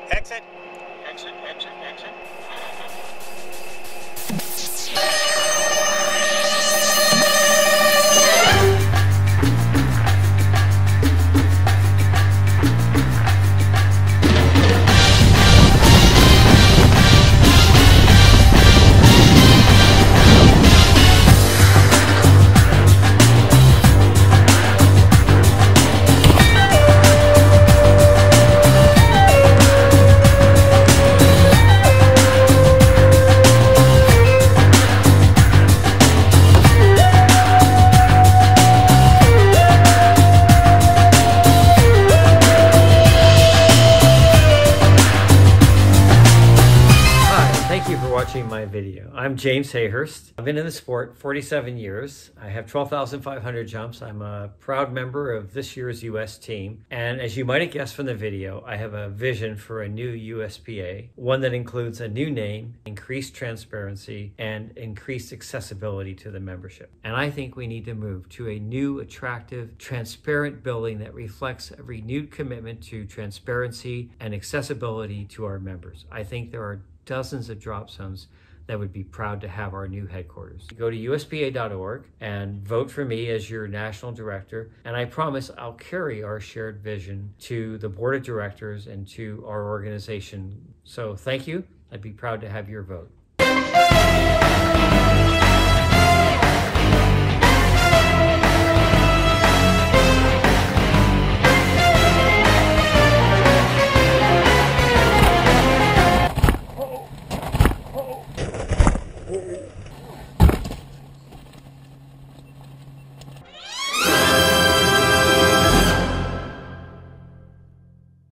Exit. Exit, exit, exit. Watching my video. I'm James Hayhurst. I've been in the sport 47 years. I have 12,500 jumps. I'm a proud member of this year's US team. And as you might have guessed from the video, I have a vision for a new USPA, one that includes a new name, increased transparency, and increased accessibility to the membership. And I think we need to move to a new, attractive, transparent building that reflects a renewed commitment to transparency and accessibility to our members. I think there are dozens of drop zones that would be proud to have our new headquarters. Go to USPA.org and vote for me as your national director, and I promise I'll carry our shared vision to the board of directors and to our organization. So thank you. I'd be proud to have your vote.